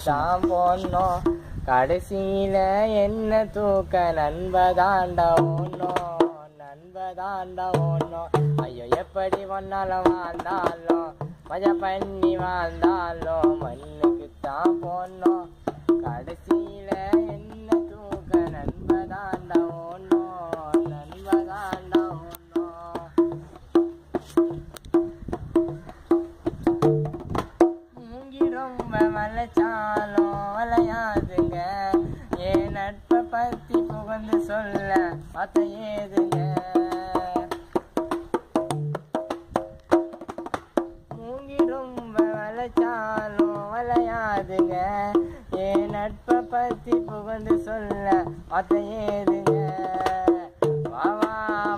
தான் போனோம் கடைசியில என்ன தூக்க நண்பதாண்டா ஒன்னும் ஐயோ எப்படி ஒன்னாலும் வாழ்ந்தாலும் மஜா பண்ணி வாழ்ந்தாலும் மண்ணுக்கு தான் போனோம் கடைசியில என்ன தூக்க நண்பதாண்டா ஒன்னும் மூங்கி ரொம்ப வளைச்சாலும் வளையாதுங்க என் நட்பை பத்தி புகழ்ந்து சொல்ல பார்த்த ஏதுங்க மூங்கி ரொம்ப வளைச்சாலும் வளையாதுங்க என் நட்பை பத்தி புகழ்ந்து சொல்ல பார்த்த ஏதுங்க வாவா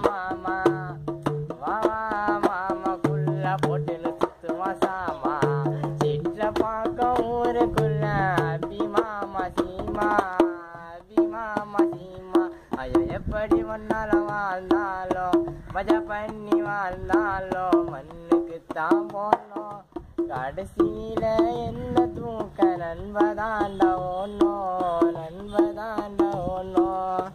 மாமா குள்ள போட்டுன்னு சுத்துவா சாமா சிற்ற பார்க்க ஊருக்குள்ள அபிமாமா சீமா ஐயோ எப்படி ஒன்னாலும் வாழ்ந்தாலும் மஜா பண்ணி வாழ்ந்தாலும் மண்ணுக்கு தான் போனோம் கடைசியில என்ன தூக்க நண்பதாண்டா ஒன்னும்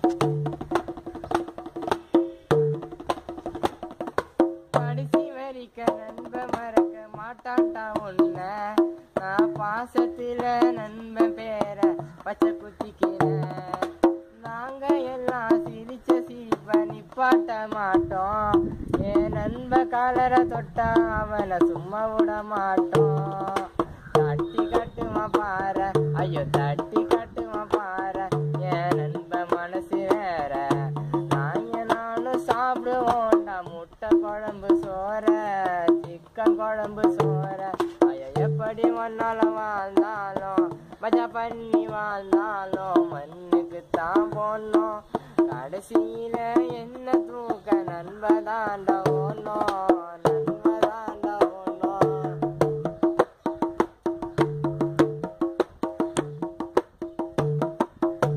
கடைசி வரிக்க நண்ப மறக்க மாட்டான்டா ஒன்ன நான் பாசத்துல நண்பன் பேர பச்சை குத்திக்கிறேன் நாங்க எல்லாம் சிரிச்ச சிரிப்ப நிப்பாட்ட மாட்டோம் என் நண்ப காலரை தொட்டா அவனை சும்மா விட மாட்டோம் தட்டி கட்டுமா பாரு ஐயோ தட்டி கட்டுமா பாரு என் நண்ப மனசு வேற நானும் சாப்பிடுவோம்டா முட்டை குழம்பு சோற சிக்கன் குழம்பு சோற ஐயோ எப்படி ஒன்னாலும் வாழ்ந்தாலும் மஜா பண்ணி வாழ்ந்தாலும் மண்ணுக்கு தான் போனோம் கடைசியில என்ன தூக்க நண்பதாண்டா ஒன்னும்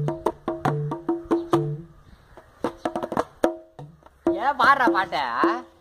ஏன் பாடுற பாட்ட